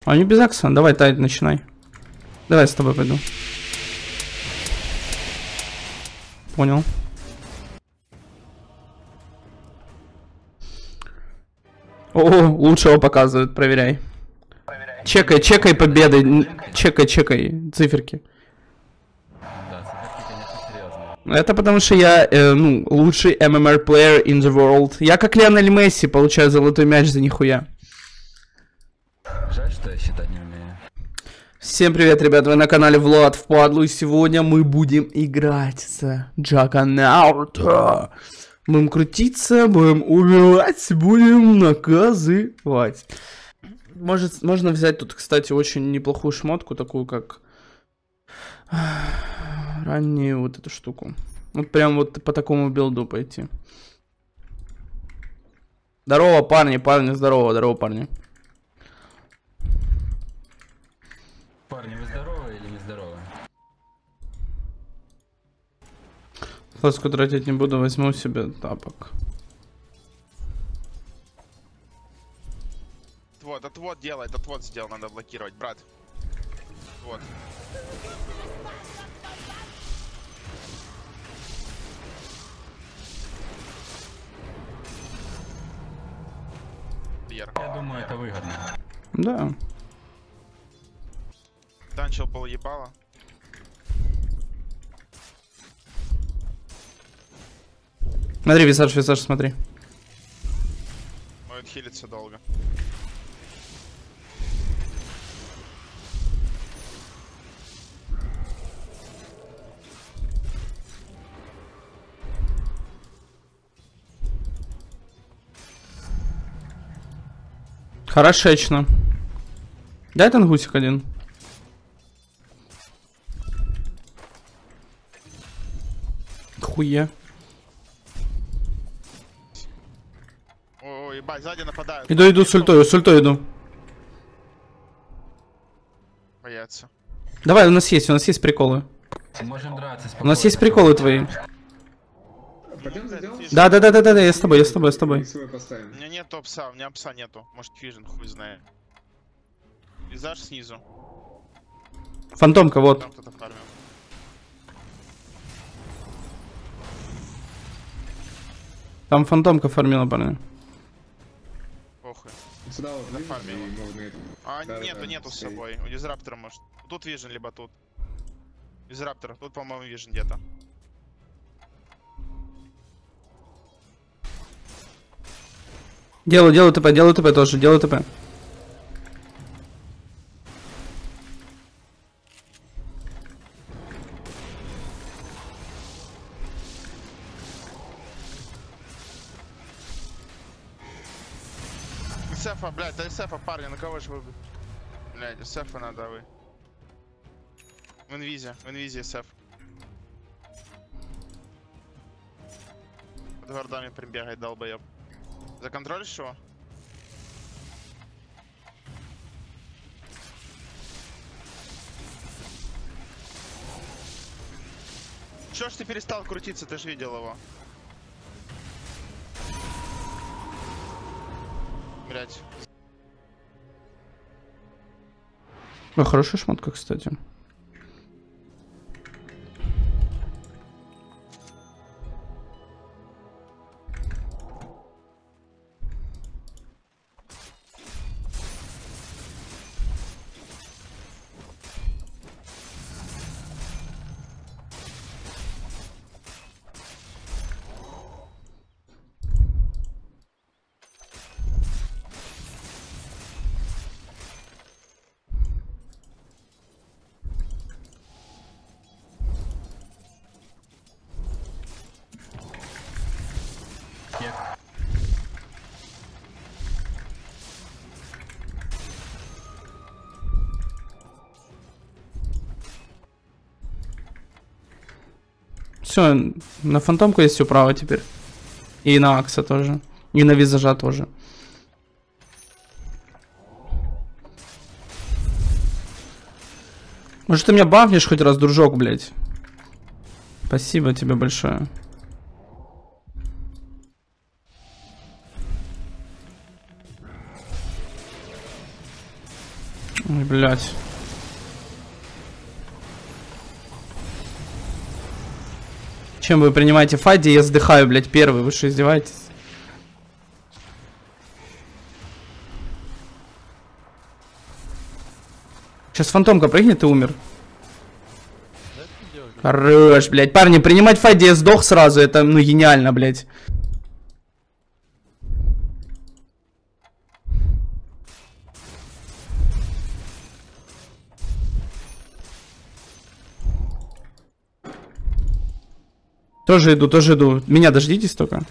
Они без акса. Давай, Тайд, начинай. Давай, с тобой пойду. Понял. О, лучшего показывают, проверяй. Чекай победы. Чекай циферки. Да, циферки, конечно, серьезные. Это потому что я, лучший MMR player in the world. Я как Лионель Месси получаю золотой мяч за нихуя. Жаль, что я считать не умею. Всем привет, ребят, вы на канале Влад Впадлу, и сегодня мы будем играть с Джаггернаута. Будем крутиться, будем убивать, будем наказывать. Можно взять тут, кстати, очень неплохую шмотку, такую как раннюю вот эту штуку. Вот прям вот по такому билду пойти. Здорово, парни, здорово, парни. Парни, вы здоровы или не здоровы? Фласку тратить не буду, возьму себе тапок. Вот, отвод делай, отвод сделал, надо блокировать, брат. Вот. Я думаю, это выгодно. Да. Танчил пол ебало. Смотри, висаж, смотри. Может хилиться долго. Хорошечно. Дай тангусик один. Хуя. Ой, ебать, сзади нападают. Иду с ультой иду. Боятся. Давай, у нас есть приколы. Можем драться У спокойно. нас есть приколы твои. Пойдем зайдем? Да, я с тобой. Свой поставим. У меня нету пса, у меня пса нету. Может фижен, хуй знает. Визаж снизу. Фантомка, вот. Там кто-то фармил. Там фантомка фармила, парни. Похуй. Сюда вот выйдем фарме и его. можно это... А, Да, нету с стоит. собой. У дизраптора может. Тут вижен, либо тут. Дизраптор. Тут, по-моему, вижен где-то. Делаю ТП тоже, делаю ТП. СФа, блядь, да СФа, парни, на кого же вы... Блядь, СФа надо вы. В инвизе СФ. Под городами прибегает, долбоеб. Законтролишь его? Чё ж ты перестал крутиться, ты ж видел его. Блять. О, хорошая шмотка, кстати. Все, на фантомку есть все право теперь. И на Акса тоже. И на визажа тоже. Может, ты меня бафнешь хоть раз, дружок, блядь? Спасибо тебе большое. Ой, блядь. Чем вы принимаете файт, где я сдыхаю, блядь, первый? Вы что, издеваетесь? Сейчас фантомка прыгнет и умер. Хорош, блядь. Парни, принимать файт, где я сдох сразу, это, ну, гениально, блядь. Тоже иду, тоже иду. Меня дождитесь только.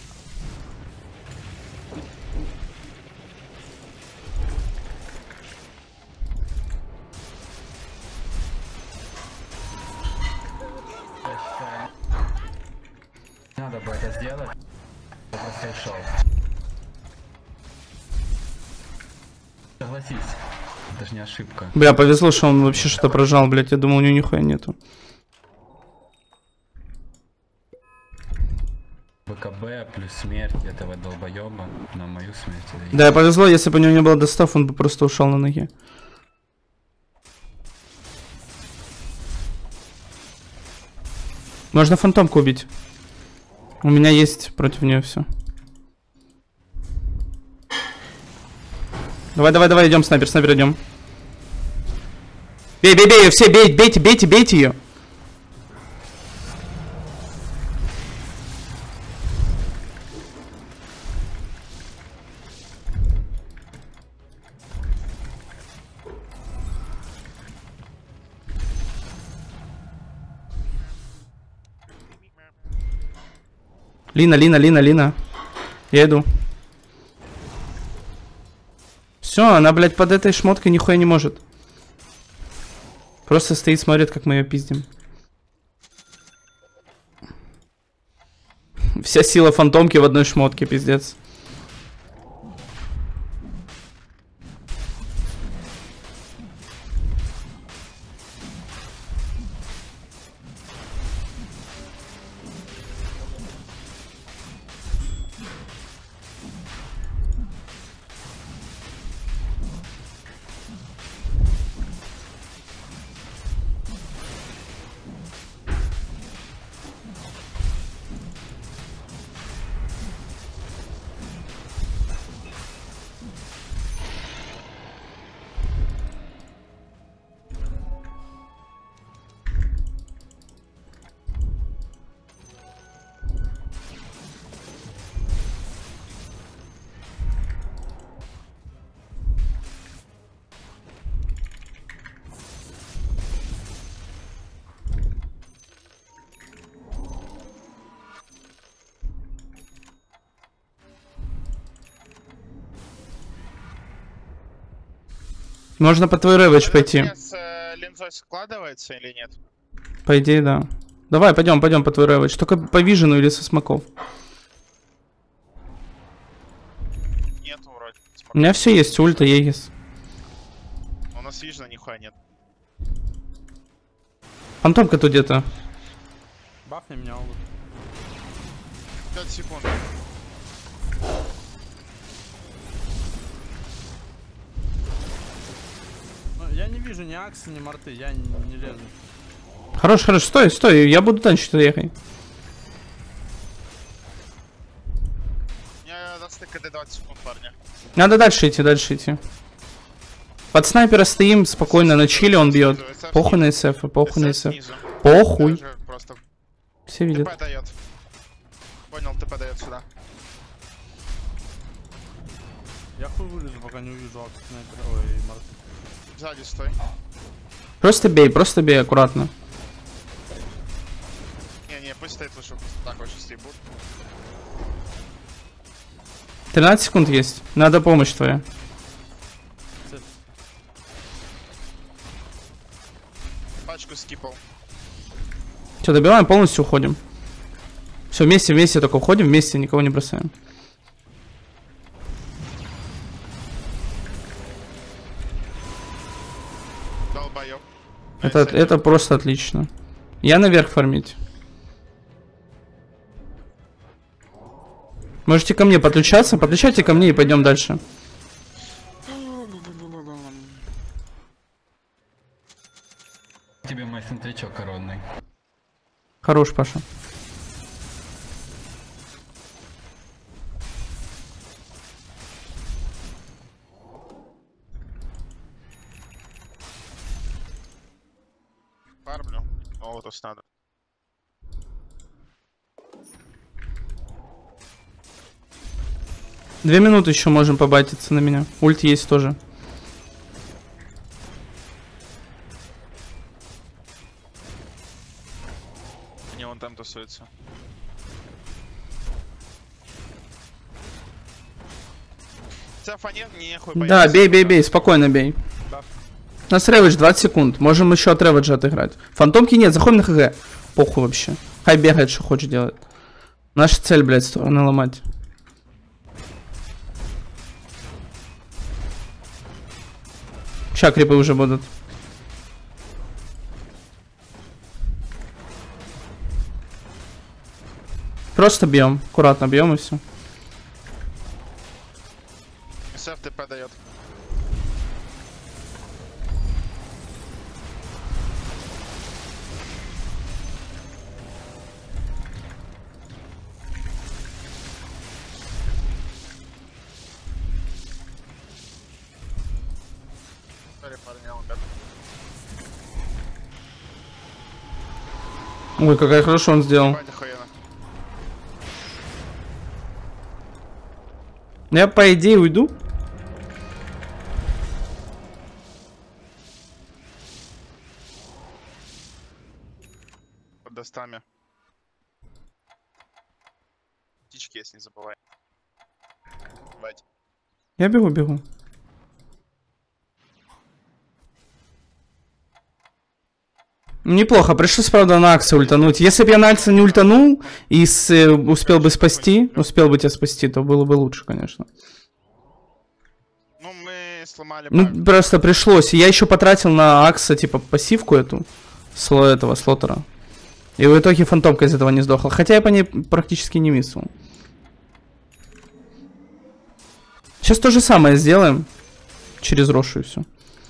Надо бы это сделать. Я просто ушел. Согласись. Это же не ошибка. Бля, повезло, что он вообще что-то прожал, блядь. Я думал, у него нихуя нету. ВКБ плюс смерть этого долбоеба на мою смерть. Да, повезло, если бы у него не было достав, он бы просто ушел на ноге. Можно фантомку убить. У меня есть против нее все. Давай, давай, давай, идем, снайпер, снайпер, идем. Бей, бей, бей ее, все, бей, бейте, бейте, бейте ее. Лина, Лина, Лина, Лина. Я иду. Все, она, блядь, под этой шмоткой нихуя не может. Просто стоит, смотрит, как мы ее пиздим. Вся сила фантомки в одной шмотке, пиздец. Можно по твой рэвэдж пойти. С линзой складывается или нет? По идее, да. Давай, пойдем, пойдем по твой рэвэдж. Только по вижену или со смоков. Нету вроде. У меня все есть, ульта, егис. У нас вижена нихуя нет. Фантомка тут где-то. Бафни меня улучшит. 5 секунд. Я не вижу ни аксы, ни морты, я не лезу. Хорош, хорош, стой, стой, я буду танчить, ехай. Я достык КД 20 секунд, парня. Надо дальше идти, дальше идти. Под снайпера стоим, спокойно на чиле он бьет. Похуй на СФ, похуй на СФ. Похуй. Просто Все видят. ТП дает. Понял, ТП дает сюда. Я хуй вылезу, пока не увижу аксы, снайпера, ой, морты. Сзади стой. Просто бей аккуратно. Не, пусть стоит лучше, просто так вот сейчас ебут. 13 секунд есть. Надо помощь твоя. Пачку скипал. Все, добиваем, полностью уходим. Все, вместе только уходим, вместе никого не бросаем. Долбоёб. Это просто отлично. Я наверх фармить. Можете ко мне подключаться, подключайте ко мне и пойдем дальше. тебе мой сентричок коронный. Хорош, Паша. Фармлю. О, вот us надо. Две минуты еще можем побатиться на меня. Ульт есть тоже. Не, он там тусуется. Цефа нет, нехуй Да, бояться. бей, бей, бей, спокойно бей. У нас реведж 20 секунд. Можем еще от реведжа отыграть. Фантомки нет, заходим на ХГ. Похуй вообще. Хай бегает, что хочет делать. Наша цель, блядь, стороны ломать. Ща крипы уже будут. Просто бьем. Аккуратно бьем и все. СФ ТП дает. Сори, парни, он готов. Ой, какая хорошо он сделал. Ебать, охуенно. Я по идее уйду. Под достами. Птички, если не забывай. Бать. Я бегу. Неплохо, пришлось, правда, на Акса ультануть. Если бы я на Акса не ультанул и успел бы тебя спасти, то было бы лучше, конечно. Ну, мы сломали баг. Ну, просто пришлось. И я еще потратил на Акса, типа, пассивку эту, слотера. И в итоге фантомка из этого не сдохла. Хотя я по ней практически не миссил. Сейчас то же самое сделаем. Через Рошу и все.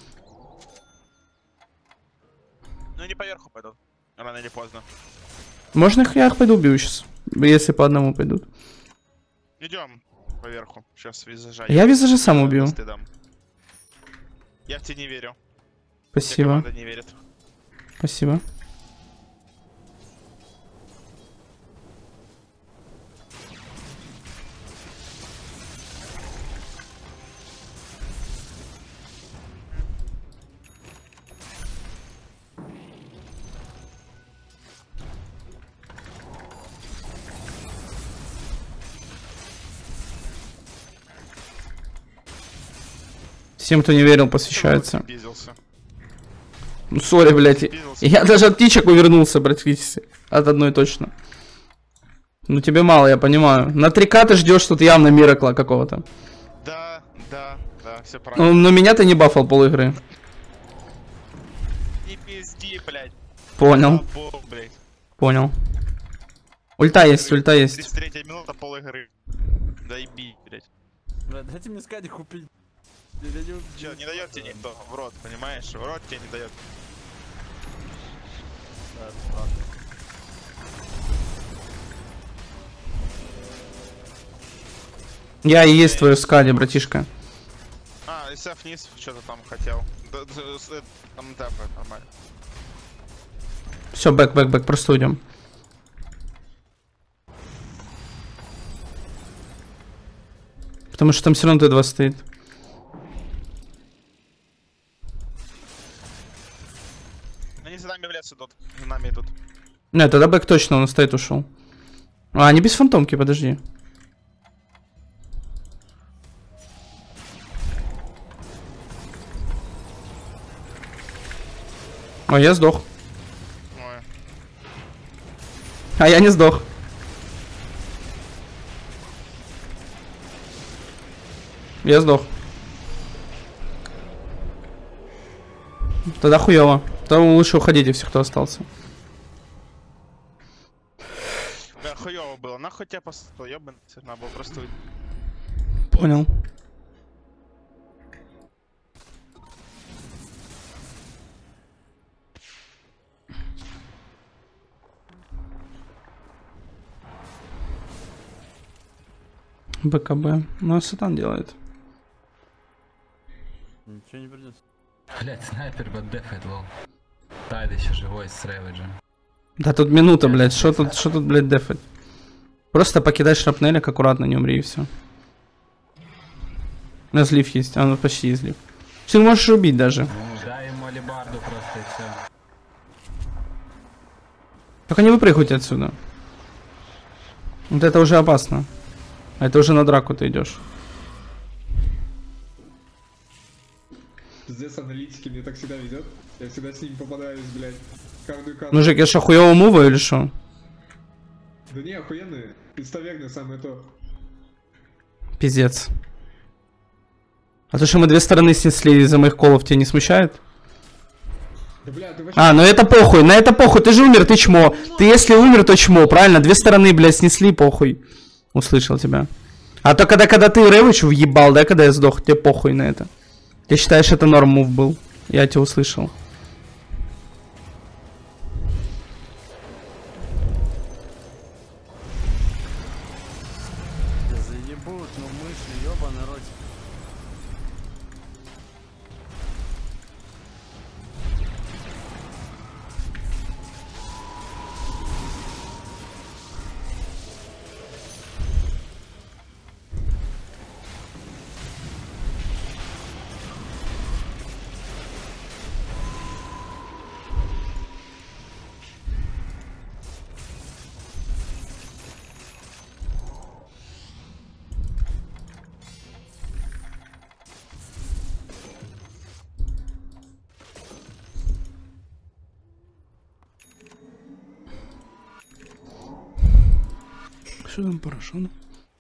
Ну, они поверху пойдут. Рано или поздно. Можно я их пойду убью сейчас? Если по одному пойдут. Идем поверху. Сейчас визажа. Я визажа сам убью. Я в тебя не верю. Спасибо. Команда не верит. Спасибо. Всем, кто не верил, посвящается. Пиздился. Ну, сори, блядь. Я даже от птичек увернулся, практически. От одной точно. Ну, тебе мало, я понимаю. На 3К ты ждешь тут явно миракла какого-то. Да, все правильно. Но меня ты не бафал пол игры. Не пизди, блядь. Понял. Бог, блядь. Понял. Ульта есть, ульта есть. 33 минута пол игры. Доеби, блядь. Бля, дайте мне скади купить. Че, не дает тебе никто в рот, понимаешь? В рот тебе не дает. Я и есть твою скади, братишка. А, СФ вниз что-то там хотел. Там тэпает нормально. Все, бэк, просто уйдем. Потому что там все равно Т2 стоит. Они за нами в лес идут. За нами идут. Нет, тогда бэк точно, он стоит, ушел. А, они без фантомки, подожди. Ой, я сдох. Ой. А я не сдох. Я сдох. Тогда хуёво. Тогда лучше уходите все, кто остался. Да, хуёво было. Нахуй тебя просто ёбаный, надо было просто уйти. Понял. БКБ. Ну, а Сатан делает. Ничего не придется. Блять, снайпер поддефает, лол. Тайд еще живой с Рэвиджем. Да тут минута, блядь. Что тут, блядь, дефать? Просто покидай шрапнелек, аккуратно, не умри и все. У нас слив есть, а ну почти есть слив. Ты можешь убить даже. Ну, дай ему алибарду просто и все. Только не выпрыгивайте отсюда. Вот это уже опасно. А это уже на драку ты идешь. Пиздец, аналитики мне так всегда ведет. Я всегда с ними попадаюсь, блядь. Каждую карту. Мужик, я что, хуёво мува или что? Да не, охуенные. Инставергны самое то. Пиздец. А то, что мы две стороны снесли из-за моих колов, тебя не смущает? Да, бля, ты вообще... А, ну это похуй, на это похуй, ты же умер, ты чмо. Ты если умер, то чмо, правильно? Две стороны, блядь, снесли, похуй. Услышал тебя. А то когда ты Рэвидж въебал, да, когда я сдох, тебе похуй на это. Ты считаешь, это норм мув был? Я тебя услышал. Заебут, ну мыши, ёбаный рот. Что там порошено?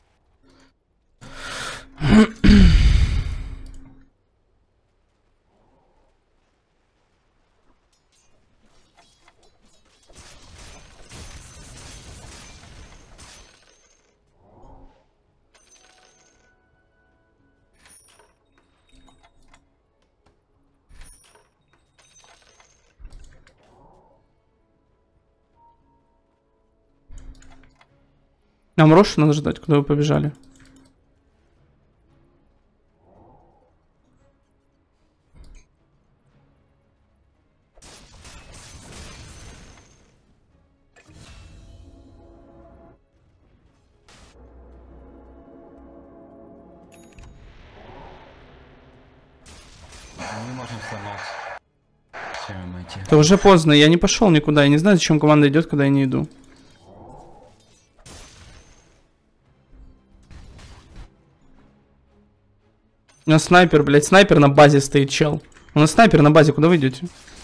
Нам Рошу надо ждать, куда вы побежали. Мы не можем сломать. Все, мы идти. Это уже поздно, я не пошел никуда, я не знаю, зачем команда идет, когда я не иду. У нас снайпер, блядь, снайпер на базе стоит, чел. У нас снайпер на базе, куда вы идете?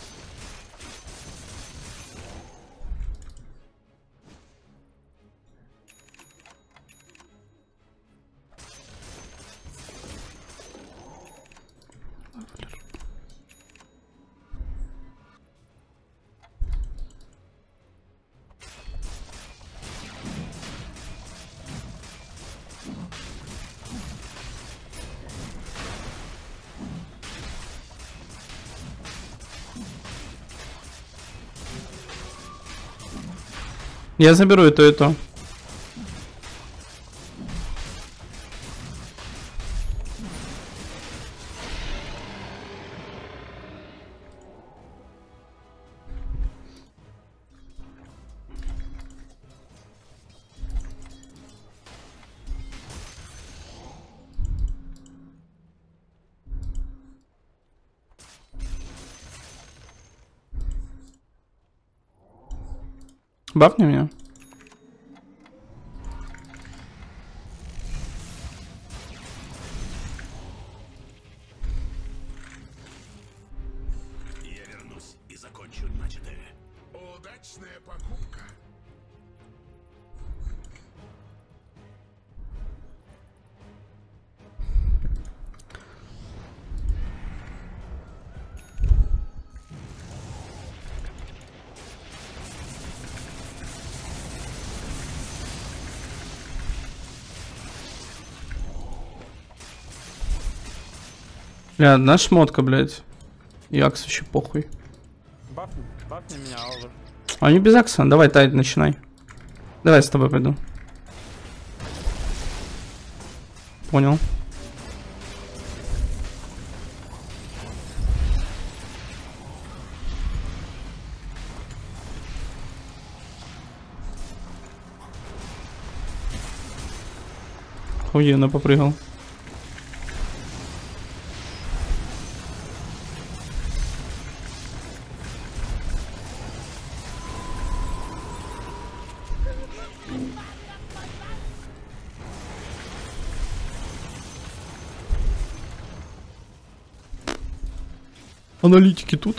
Я заберу и то, и то. Бабни меня. Я вернусь и закончу начатое. Удачная покупка. Бля, одна шмотка, блядь. И Акс вообще похуй. Бафни меня, Алвар. А не без Акса, давай, Тайд, начинай. Давай я с тобой пойду. понял. Охуенно попрыгал. Аналитики тут.